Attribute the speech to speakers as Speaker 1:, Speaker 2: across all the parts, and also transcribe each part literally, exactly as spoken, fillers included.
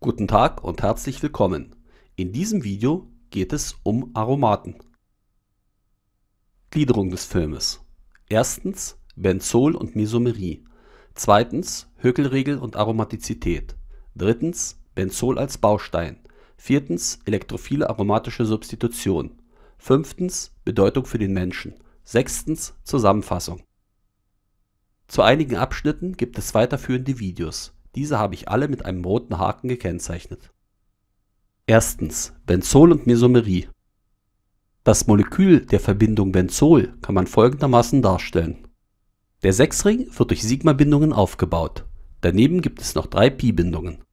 Speaker 1: Guten Tag und herzlich willkommen. In diesem Video geht es um Aromaten. Gliederung des Filmes. Erstens Benzol und Mesomerie. Zweitens Höckel-Regel und Aromatizität. Drittens Benzol als Baustein. Viertens elektrophile aromatische Substitution. Fünftens Bedeutung für den Menschen. Sechstens Zusammenfassung. Zu einigen Abschnitten gibt es weiterführende Videos. Diese habe ich alle mit einem roten Haken gekennzeichnet. Erstens Benzol und Mesomerie. Das Molekül der Verbindung Benzol kann man folgendermaßen darstellen. Der Sechsring wird durch Sigma-Bindungen aufgebaut. Daneben gibt es noch drei Pi-Bindungen.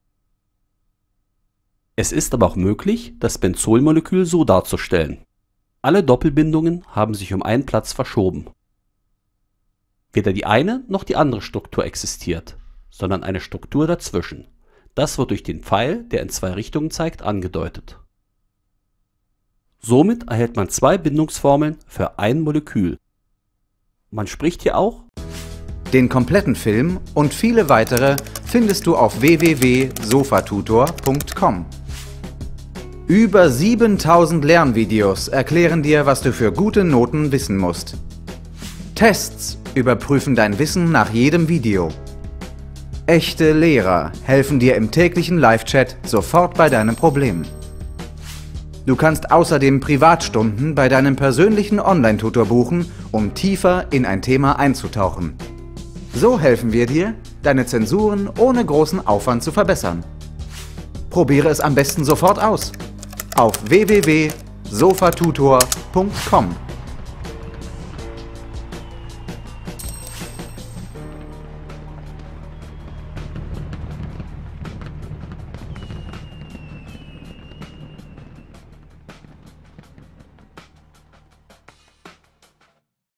Speaker 1: Es ist aber auch möglich, das Benzolmolekül so darzustellen. Alle Doppelbindungen haben sich um einen Platz verschoben. Weder die eine noch die andere Struktur existiert, sondern eine Struktur dazwischen. Das wird durch den Pfeil, der in zwei Richtungen zeigt, angedeutet. Somit erhält man zwei Bindungsformeln für ein Molekül. Man spricht hier auch.
Speaker 2: Den kompletten Film und viele weitere findest du auf w w w punkt sofatutor punkt com. Über siebentausend Lernvideos erklären dir, was du für gute Noten wissen musst. Tests überprüfen dein Wissen nach jedem Video. Echte Lehrer helfen dir im täglichen Live-Chat sofort bei deinem Problem. Du kannst außerdem Privatstunden bei deinem persönlichen Online-Tutor buchen, um tiefer in ein Thema einzutauchen. So helfen wir dir, deine Zensuren ohne großen Aufwand zu verbessern. Probiere es am besten sofort aus. Auf w w w punkt sofatutor punkt com.